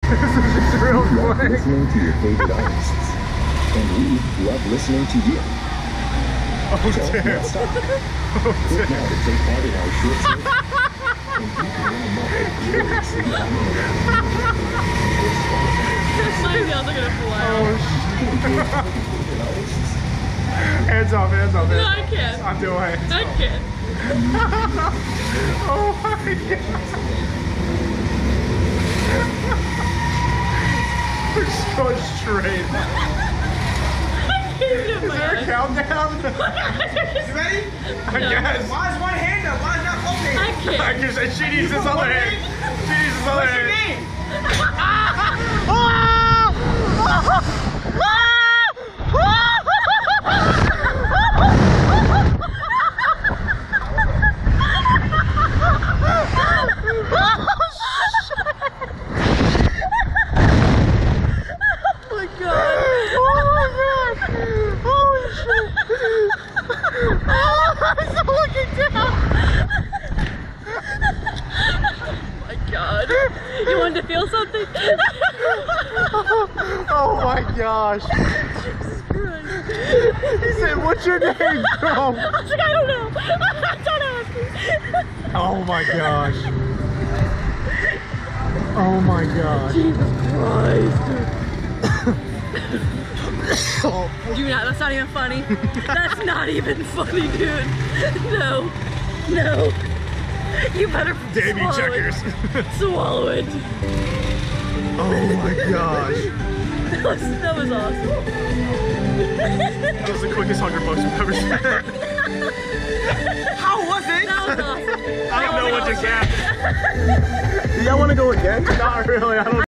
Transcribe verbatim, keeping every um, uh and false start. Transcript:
This is just real We love quick. listening to your favorite artists. And we love listening to you. Oh, So damn. let's stop. Oh, Click damn. now to take part in our short survey. And you can learn more at fearlessly dot My nails are gonna fly. Oh, shit. Hands off, hands off, hands No, off. I can't. I'm doing it. I can't. Oh my god. Just going straight. Is there a countdown? You ready? I guess. Why is one hand up? Why is not both hands? I can't. I guess she needs this other hand. She needs this other What's your hand. name? You wanted to feel something? Oh my gosh. Jesus Christ. He said, what's your name, bro? I was like, I don't know. Don't ask me. Oh my gosh. Oh my gosh. Jesus Christ. Do not, that's not even funny. That's not even funny, dude. No. No. You better Davy swallow checkers. it. Swallow it. Oh my gosh. That was, that was awesome. That was the quickest hunger bucks we've ever seen. How was it? That was awesome. I don't know what just happened. Do y'all want to go again? Not really. I don't